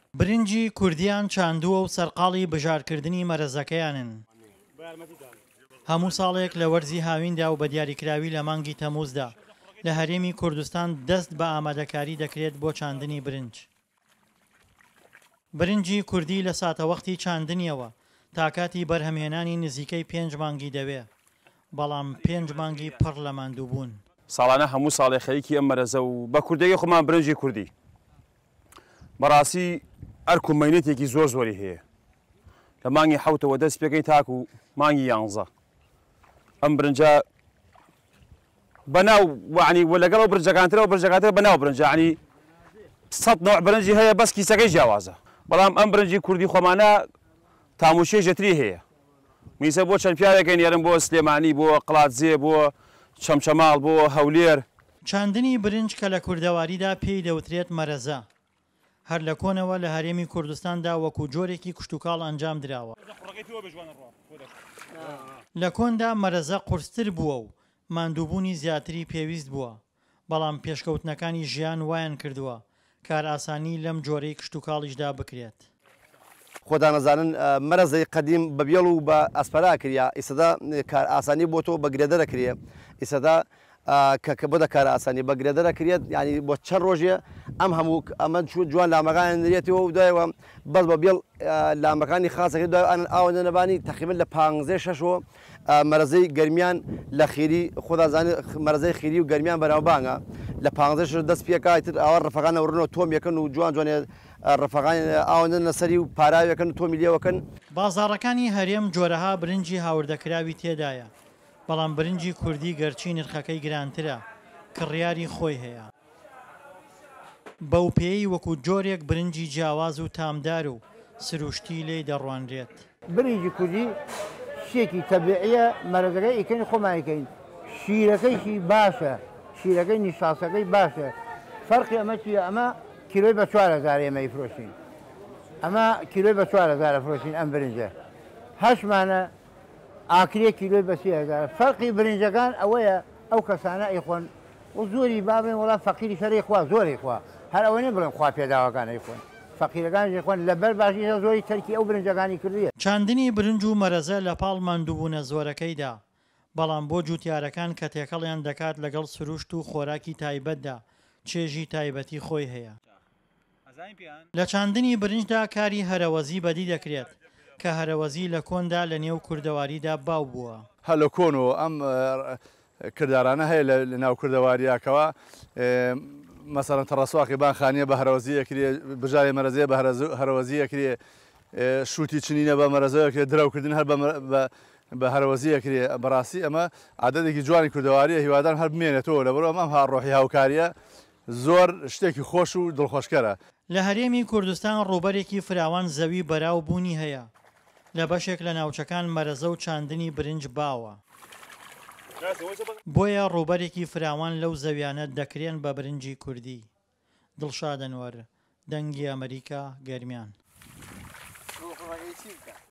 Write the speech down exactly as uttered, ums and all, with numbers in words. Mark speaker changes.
Speaker 1: برنجی کوردیان چاندووە و سەرقاڵی بژارکردنی مەرەزەکەیانن. هەموو ساڵێک لە وەرزی هاویندا و بە دیاریکراوی لە مانگی تەمووزدا لە هەرێمی کوردستان دەست بە ئامادەکاری دەکرێت بۆ چاندنی برنج. برنجی کوردی لە ساتەوەختی چاندنیەوە تا کاتی بەرهەمهێنانی نزیکەی پێنج مانگی دەوێ، بەڵام پێنج مانگی پڕ لە ماندوو بوون.
Speaker 2: ساڵانە هەموو ساڵێ خەریکی ئەم مەرەزە و بە کوردەی خۆمان برنجی کوردی بەڕاستی ئەرک و مەینەتێکی زۆر زۆری هەیە. لە مانگی حەوتەوە دەست پێکەی تاک و مانگی یانزە ئەم برنجە بەناو وعنی و لەگەڵ ئەو برنجەکانترەوە برنجەکانتر بەناو برنج یعنی سەد نوع برنجی هەیە بەس کیسەکەی جیاوازە، بەڵام ئەم برنجی کوردی خۆمانە تاموشێ ژەتری هەیە. میسە بۆ چەند پیاوێکێن یارن بۆ سلێمانی، بۆ قڵاتزێ، بۆ چەمچەماڵ، بۆ هەولێر.
Speaker 1: چاندنی برنج کە لە کوردەواریدا پێی دەوترێت مەرەزە، هەر لە کۆنەوە لە هەرێمی کوردستاندا وەکو جۆرێکی کشتتوکاڵ ئەنجام دراوە. لە کۆندا مەرەزە قورستر بووە و ماندووبوونی زیاتری پێویست بووە، بەڵام پێشکەوتنەکانی ژیان وایان کردووە کار ئاسانی لەم جۆرەی کشتتوکاڵیشدا بکرێت.
Speaker 3: خۆدا نەزانن مەرەزەی قەدیم بە بێڵ و بە ئەسپەرا کردیا، ئیسەدا کار ئاسانی بۆ تۆ بە گرێدە دەکرێ، ئیسەدا کە بۆ دە کار ئاسانی بە گرێدە دەکرێت، ینی بۆ چەند ڕۆژێ ئەم هەموو ئەمە جوان لامەکان نرێتەوە و دوایەوە بەس بە بێڵ لامەکانی خاصەکە دوای ئاوە نەبانی تەقریبەن لە پانزدە شەشەوە مەرەزەی گەرمیان لە خێری خۆدا زانێت مەرەزەی خێری و گەرمیان بەراوبانگە لە پانزدە شەش دەست پێکای تر ئەوە ڕفەکانە وڕنەوە تۆم یەکەن و جوان جوانێ ڕفەکان ئاوەندە نەسەری و پاراوەکەن تۆمی لێوەکەن.
Speaker 1: بازاڕەکانی هەرێم جۆرەها برنجی هاوردەکراوی تێدایە، بەڵام برنجی کوردی گەرچی نرخەکەی گرانترە کڕیاری خۆی هەیە. بەو پێی وەکو جۆرێک برنجی جیاواز و تامدار و سروشتی لێی دەڕوانرێت.
Speaker 4: برنجی کوردی شتێکی تەبیعیە، مەرەزەکەی ئیکەین خۆمانیکەین، شیرەکەیشی باشە، شیرەکەی نیشاسەکەی باشە. فەرقی ئەمە چیە؟ ئەمە کیلۆی بە چوار هەزار ئێمە ئیفرۆشین، ئەمە کیلۆی بە چوار هەزار ئەفرۆشین ئەم برنجە. هەشمانە ئاکرێ کیلۆی بە سێ هەزار. فەرقی برنجەکان ئەوەیە ئەو کەسانە ئەیخۆن و زۆری بابێن وەڵام فەقیری شەرەی خوا زۆری خوا، هەر ئەوە نێ بڵێن خوا پێداوەکان ئەیخۆن، فەقیرەکانیش خۆن لەبەر باشیشە زۆری تەرکی ئەو برنجەکانی کردیە.
Speaker 1: چاندنی برنج و مەرەزە لە پاڵ ماندووبوونە زۆرەکەیدا، بەڵام بۆ جوتیارەکان کە تێکەڵیان دەکات لەگەڵ سروشت و خۆراکی تایبەتدا چێژی تایبەتی خۆی هەیە. لە چاندنی برنجدا کاری هەرەوەزی بەدی دەکرێت کە هەرەوەزی لە کۆندا لە نێو کوردەواریدا باو بووە.
Speaker 5: هەر لە کۆنەوە ئەم کردارانە هەیە لە ناو کوردەواریاکەوە، مەسەڵەن تەڕەسواقیبان خانیە بە هەرەوەزیەکرێ، بژاری مەرەزەیە بە هەرەوەزیەکرێ، شووتی چنینە بە مەرەزەیەکرێ، دراوکردن هەر بە هەرەوەزیەکرێ. بەڕاستی ئەمە عادەتێکی جوانی کوردەواریە، هیوادار هەر بمێنێتەوە لەبەر ئەمەم هاڕۆحی هاوکاریە زۆر شتێکی خۆش و دڵخۆشکەرە.
Speaker 1: لە هەرێمی کوردستان ڕووبەرێکی فراوان زەوی بەراو بوونی هەیە، لە بەشێک لە ناوچەکان مەرەزە و چاندنی برنج باوە، بۆیە ڕووبەرێکی فراوان لەو زەویانە دەکرێن بە برنجی کوردی. دڵشاد ئەنوەر، دەنگی ئەمریکا، گەرمیان.